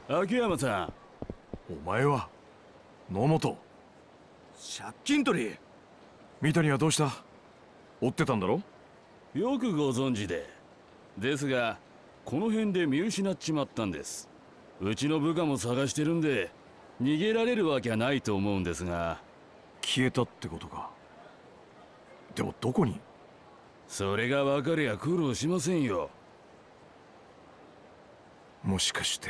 秋山さん。 お前は野本。 借金取り。 三谷はどうした？追ってたんだろ？ よくご存知で。ですがこの辺で見失っちまったんです。うちの部下も探してるんで逃げられるわけはないと思うんですが。 消えたってことか。でもどこに？ それが分かりゃ苦労しませんよ。 もしかして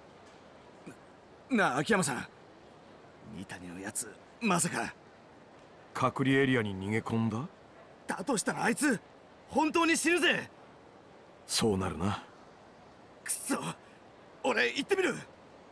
なあ秋山さん、三谷のやつまさか隔離エリアに逃げ込んだ？ だとしたらあいつ本当に死ぬぜ。 そうなるな。 くそ、俺行ってみる。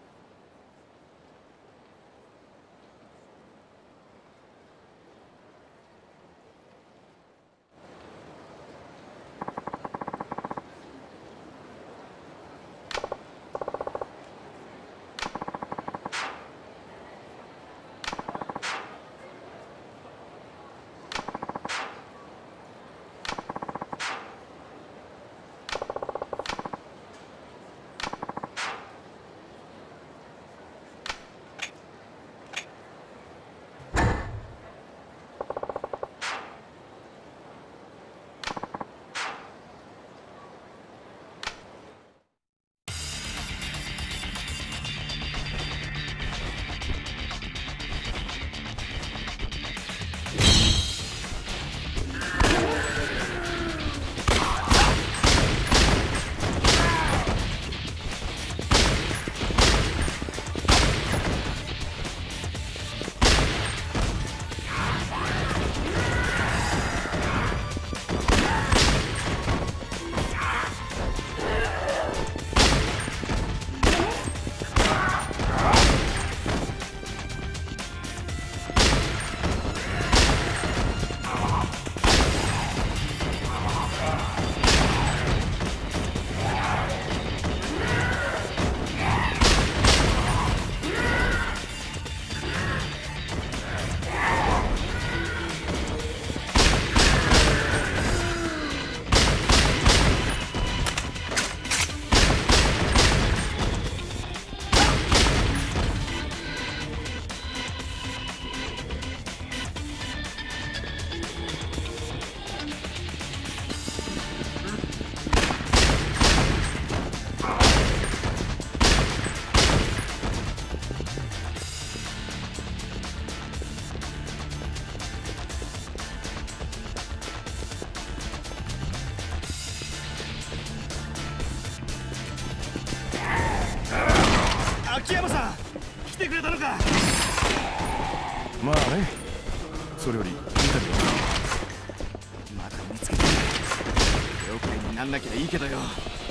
秋山さん、来てくれたのか。 まあね、それより三谷はまだ見つけてない。手遅れになんなきゃいいけどよ。もう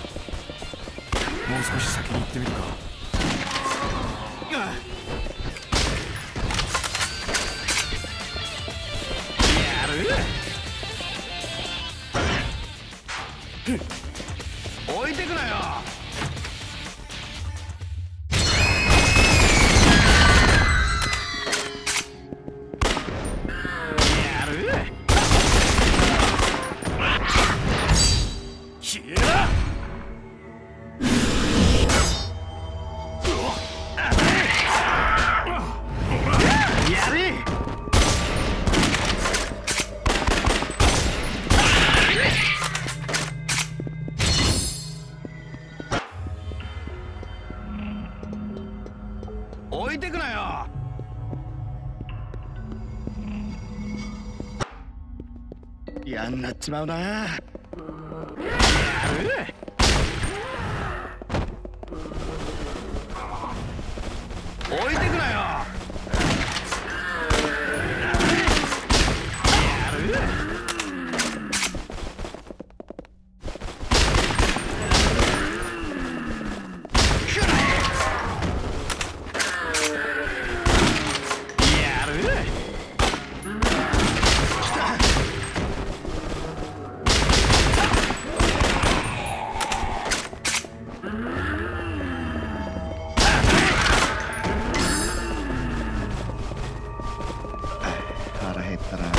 少し先に行ってみるか。 やる。置いてくなよ。置いてくなよ。嫌になっちまうな。やる。置いてくなよ。腹減ったな。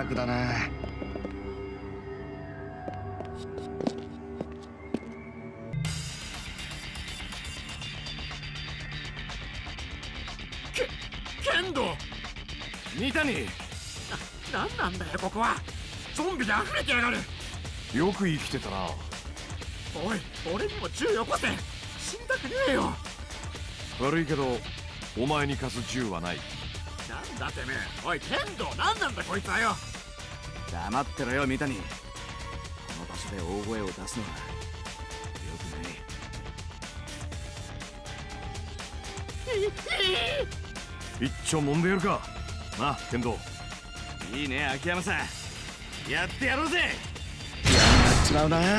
楽だな。 剣道三谷、 なんなんだよここは。ゾンビで溢れてやがる。 よく生きてたな。 おい、俺にも銃よこせ。死にたくねえよ。 悪いけどお前に貸す銃はない。 なんだてめえ。おい剣道、なんなんだこいつはよ。 黙ってろよ三谷。この場所で大声を出すのは良くない。 一丁揉んでやるかな、剣道。 いいね秋山さん、やってやろうぜ。 違うな。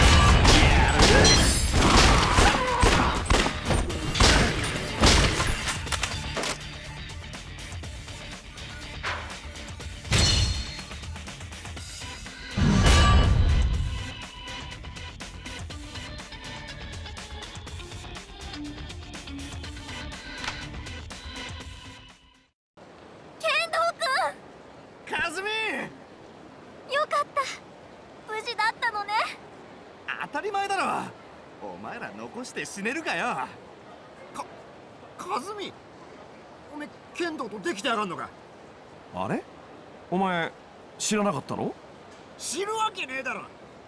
カズミ、 よかった、無事だったのね。 当たり前だろ。お前ら残して死ねるかよ。 カズミ、おめえ剣道とできてやがんのか。 あれ、お前知らなかったの？ 知るわけねえだろ。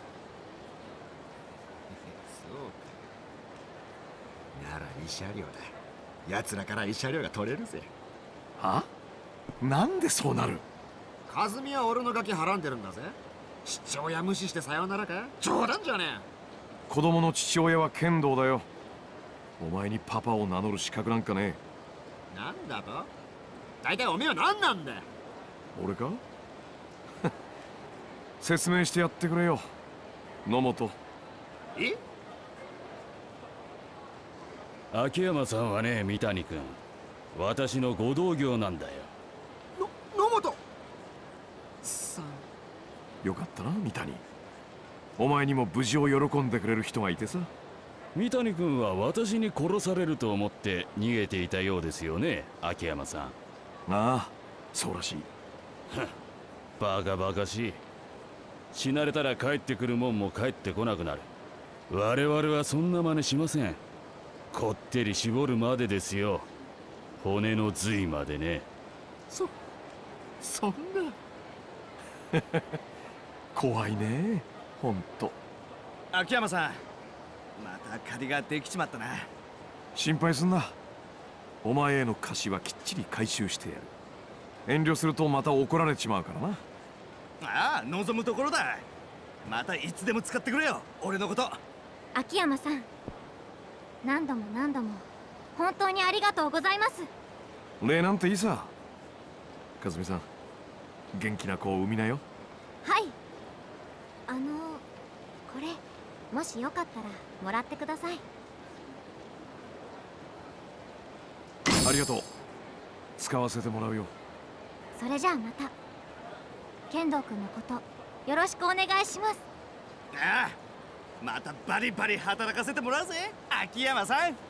そうか。なら慰謝料だ。奴らから慰謝料が取れるぜ。 は？なんでそうなる？ カズミは俺のガキはらんでるんだぜ。父親無視してさよならか。冗談じゃね子供の父親は剣道だよ。お前にパパを名乗る資格なんかねえ。なんだと？大体おめえは何なんだよ。 俺か？説明してやってくれよ野本。 え？ 秋山さんはね、三谷君、私のご同業なんだよ。 野本さん。 よかったな三谷。お前にも無事を喜んでくれる人がいてさ。 三谷君は私に殺されると思って逃げていたようですよね、秋山さん。 ああ、そうらしい。 バカバカしい。死なれたら帰ってくるもんも帰ってこなくなる。我々はそんな真似しません。こってり絞るまでですよ。骨の髄までね。 そんな。 怖いね、ほんと。 秋山さん、また借りができちまったな。 心配すんな。お前への貸しはきっちり回収してやる。遠慮するとまた怒られちまうからな。 ああ、望むところだ。またいつでも使ってくれよ、俺のこと。 秋山さん、何度も何度も本当にありがとうございます。 礼なんていいさ。和美さん、元気な子を産みなよ。 はい。これもしよかったらもらってください。 ありがとう。使わせてもらうよ。 それじゃあまた。剣道くんのことよろしくお願いします。 ああ、またバリバリ働かせてもらうぜ秋山さん。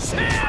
せー